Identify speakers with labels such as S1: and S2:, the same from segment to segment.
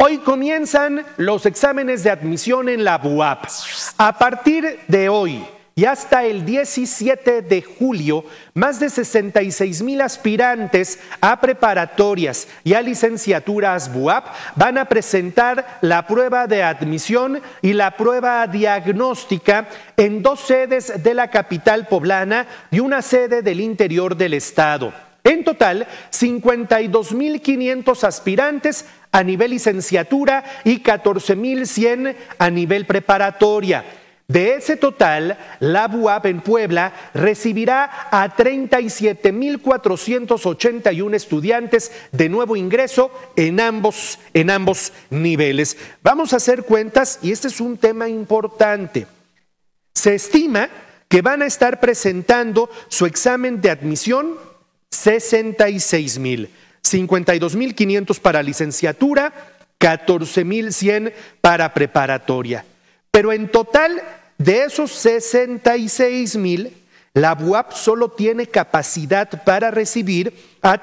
S1: Hoy comienzan los exámenes de admisión en la BUAP. A partir de hoy y hasta el 17 de julio, más de 66,000 aspirantes a preparatorias y a licenciaturas BUAP van a presentar la prueba de admisión y la prueba diagnóstica en 2 sedes de la capital poblana y una sede del interior del estado. En total, 52,500 aspirantes a nivel licenciatura y 14,100 a nivel preparatoria. De ese total, la BUAP en Puebla recibirá a 37,481 estudiantes de nuevo ingreso en ambos niveles. Vamos a hacer cuentas y este es un tema importante. Se estima que van a estar presentando su examen de admisión 66,000, 52,500 para licenciatura, 14,100 para preparatoria. Pero en total, de esos 66,000, la BUAP solo tiene capacidad para recibir a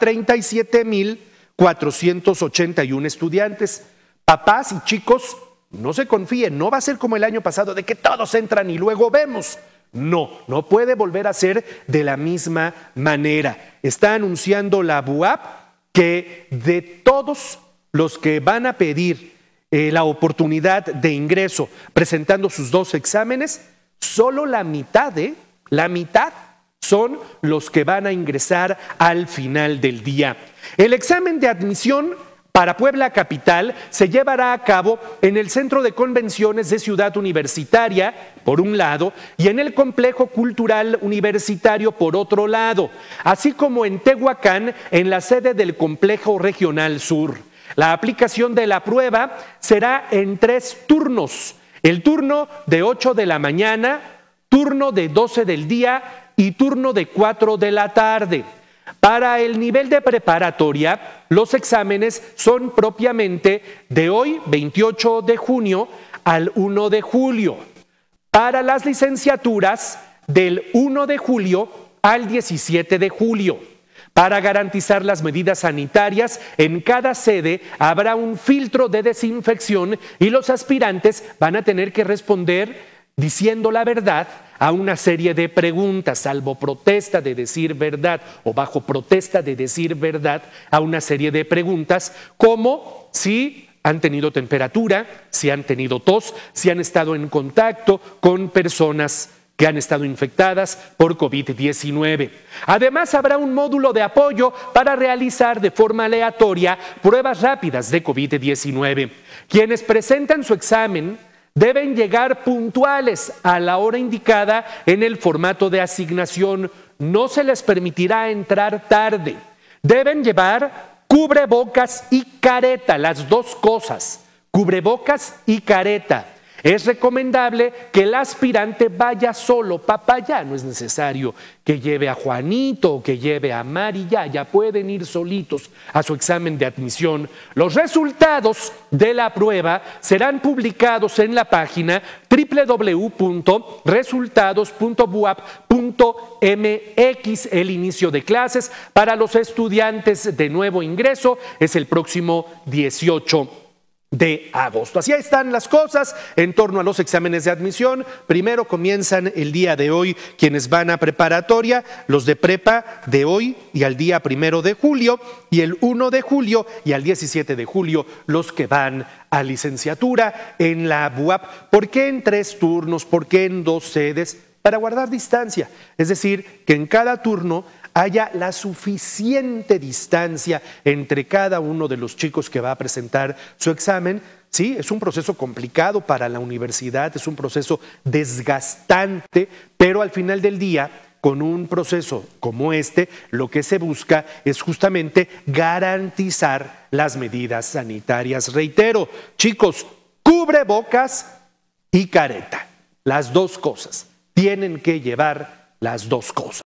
S1: 37,481 estudiantes. Papás y chicos, no se confíen, no va a ser como el año pasado de que todos entran y luego vemos. No puede volver a ser de la misma manera. Está anunciando la BUAP que de todos los que van a pedir la oportunidad de ingreso presentando sus 2 exámenes, solo la mitad son los que van a ingresar al final del día. El examen de admisión para Puebla Capital se llevará a cabo en el Centro de Convenciones de Ciudad Universitaria, por un lado, y en el Complejo Cultural Universitario, por otro lado, así como en Tehuacán, en la sede del Complejo Regional Sur. La aplicación de la prueba será en 3 turnos: el turno de 8 de la mañana, turno de 12 del día y turno de 4 de la tarde. Para el nivel de preparatoria, los exámenes son propiamente de hoy, 28 de junio, al 1 de julio. Para las licenciaturas, del 1 de julio al 17 de julio. Para garantizar las medidas sanitarias, en cada sede habrá un filtro de desinfección y los aspirantes van a tener que responder diciendo la verdad a una serie de preguntas, salvo protesta de decir verdad o bajo protesta de decir verdad, a una serie de preguntas como si han tenido temperatura, si han tenido tos, si han estado en contacto con personas que han estado infectadas por COVID-19. Además, habrá un módulo de apoyo para realizar de forma aleatoria pruebas rápidas de COVID-19. Quienes presentan su examen deben llegar puntuales a la hora indicada en el formato de asignación. No se les permitirá entrar tarde. Deben llevar cubrebocas y careta, las 2 cosas, cubrebocas y careta. Es recomendable que el aspirante vaya solo, papá, ya no es necesario que lleve a Juanito o que lleve a Mari, ya pueden ir solitos a su examen de admisión. Los resultados de la prueba serán publicados en la página www.resultados.buap.mx. El inicio de clases para los estudiantes de nuevo ingreso es el próximo 18 de agosto. Así están las cosas en torno a los exámenes de admisión. Primero comienzan el día de hoy quienes van a preparatoria, los de prepa de hoy y al día 1 de julio, y el 1 de julio y al 17 de julio los que van a licenciatura en la BUAP. ¿Por qué en 3 turnos? ¿Por qué en 2 sedes? Para guardar distancia, es decir, que en cada turno haya la suficiente distancia entre cada uno de los chicos que va a presentar su examen. Sí, es un proceso complicado para la universidad, es un proceso desgastante, pero al final del día, con un proceso como este, lo que se busca es justamente garantizar las medidas sanitarias. Reitero, chicos, cubrebocas y careta, las 2 cosas. Tienen que llevar las 2 cosas.